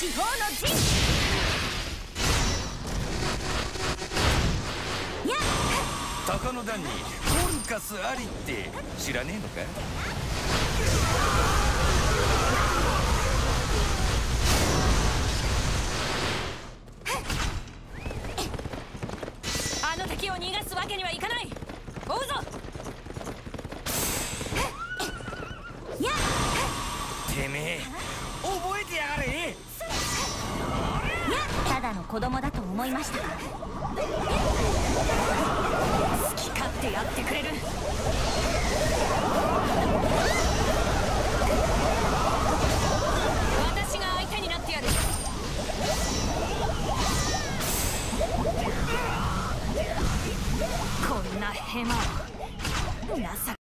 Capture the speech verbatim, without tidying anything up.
地方の陣。やっ鷹の段にフォルカスありって知らねえのか？ あの敵を逃がすわけにはいかない。追うぞ。やってめえ覚えてやがれ。 ただの子供だと思いましたか？好き勝手やってくれる。